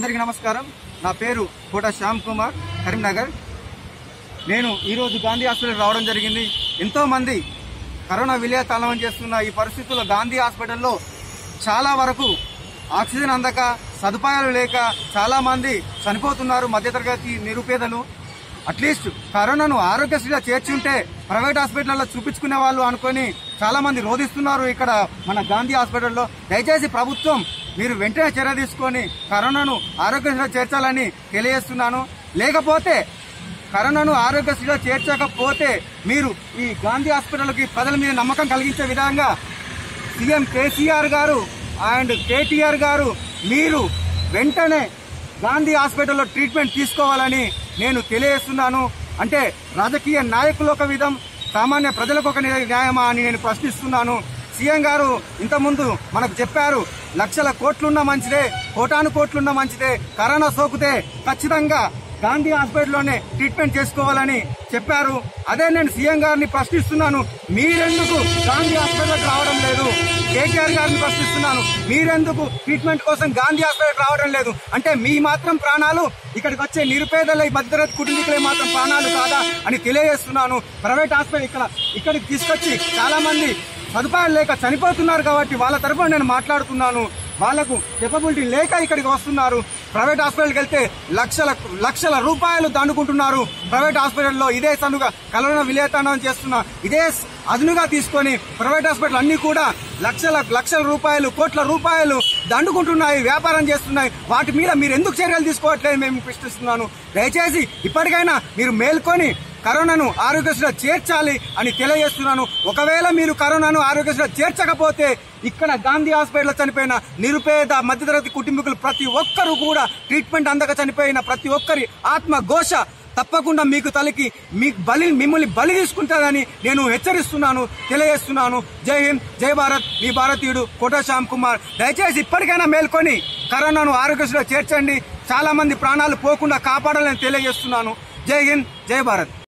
అందరికీ నమస్కారం। నా పేరు కోట శ్యామ్ కుమార్, కరీంనగర్। నేను ఈ రోజు గాంధీ హాస్పిటల్ రావడం జరిగింది। ఎంతో మంది కరోనా విలయతాండవం చేస్తున్న ఈ పరిస్థితుల్లో గాంధీ హాస్పిటల్లో చాలా వరకు ఆక్సిజన్ అందక, సదుపాయాలు లేక చాలా మంది చనిపోతున్నారు। మధ్యతరగతి నిరుపేదలు అట్లీస్ట్ కరోనాను ఆరోగ్యశ్రీగా చేర్చి ఉంటే ప్రైవేట్ హాస్పిటల్లో చూపించుకునే వాళ్ళు అనుకొని చాలా మంది రోధిస్తున్నారు ఇక్కడ మన గాంధీ హాస్పిటల్లో। దయచేసి ప్రభుత్వం మీరు వెంటనే చర్య తీసుకొని కరోనాను ఆరోగ్యశ్రీగా చేర్చాలని తెలియజేస్తున్నాను। లేకపోతే కరోనాను ఆరోగ్యశ్రీగా చేర్చకపోతే మీరు ఈ గాంధీ హాస్పిటల్కి ప్రజల మీద నమ్మకం కలిగించే విధంగా సీఎం కేసీఆర్ గారు అండ్ కేటీఆర్ గారు మీరు వెంటనే గాంధీ హాస్పిటల్లో ట్రీట్మెంట్ తీసుకోవాలని నేను తెలియజేస్తున్నాను। అంటే రాజకీయ నాయకులు ఒక విధం, సామాన్య ప్రజలకు ఒక న్యాయమా అని నేను ప్రశ్నిస్తున్నాను। సీఎం గారు ఇంతకుముందు మనకు చెప్పారు, లక్షల కోట్లున్న మంచిదే, కోటాను కోట్లున్న మంచిదే, కరోనా సోకితే ఖచ్చితంగా గాంధీ హాస్పిటల్లోనే ట్రీట్మెంట్ చేసుకోవాలని చెప్పారు। అదే నేను సీఎం గారిని ప్రశ్నిస్తున్నాను, మీరెందుకు గాంధీ హాస్పిటల్కి రావడం లేదు? కేటీఆర్ గారిని ప్రశ్నిస్తున్నాను, మీరెందుకు ట్రీట్మెంట్ కోసం గాంధీ హాస్పిటల్కి రావడం లేదు? అంటే మీ మాత్రం ప్రాణాలు ఇక్కడికి వచ్చే నిరుపేదల మధ్యతరగతి కుటుంబీకులే మాత్రం ప్రాణాలు కాదా అని తెలియజేస్తున్నాను। ప్రైవేట్ హాస్పిటల్ ఇక్కడికి తీసుకొచ్చి చాలా మంది సదుపాయాలు లేక చనిపోతున్నారు కాబట్టి వాళ్ళ తరఫున నేను మాట్లాడుతున్నాను। వాళ్లకు కెపబిలిటీ లేక ఇక్కడికి వస్తున్నారు। ప్రైవేట్ హాస్పిటల్కి వెళ్తే లక్షల రూపాయలు దండుకుంటున్నారు। ప్రైవేట్ హాస్పిటల్లో ఇదే సనుగా కరోనా విలయతాండవం చేస్తున్న ఇదే అదునుగా తీసుకొని ప్రైవేట్ హాస్పిటల్ అన్ని కూడా లక్షల రూపాయలు, కోట్ల రూపాయలు దండుకుంటున్నాయి, వ్యాపారం చేస్తున్నాయి। వాటి మీద మీరు ఎందుకు చర్యలు తీసుకోవట్లేదు మేము ప్రశ్నిస్తున్నాను। దయచేసి ఇప్పటికైనా మీరు మేల్కొని కరోనాను ఆరోగ్యశ్రీలో చేర్చాలి అని తెలియజేస్తున్నాను। ఒకవేళ మీరు కరోనాను ఆరోగ్యశ్రీలో చేర్చకపోతే ఇక్కడ గాంధీ హాస్పిటల్లో చనిపోయిన నిరుపేద మధ్యతరగతి కుటుంబీకులు ప్రతి ఒక్కరూ కూడా ట్రీట్మెంట్ అందక చనిపోయిన ప్రతి ఒక్కరి ఆత్మఘోష తప్పకుండా మీకు తలకి మిమ్మల్ని బలి తీసుకుంటారని నేను హెచ్చరిస్తున్నాను, తెలియజేస్తున్నాను। జై హింద్, జై భారత్, మీ భారతీయుడు కోట శ్యామ్ కుమార్। దయచేసి ఇప్పటికైనా మేల్కొని కరోనాను ఆరోగ్యశ్రీలో చేర్చండి, చాలా మంది ప్రాణాలు పోకుండా కాపాడాలని తెలియజేస్తున్నాను। జై హింద్, జై భారత్।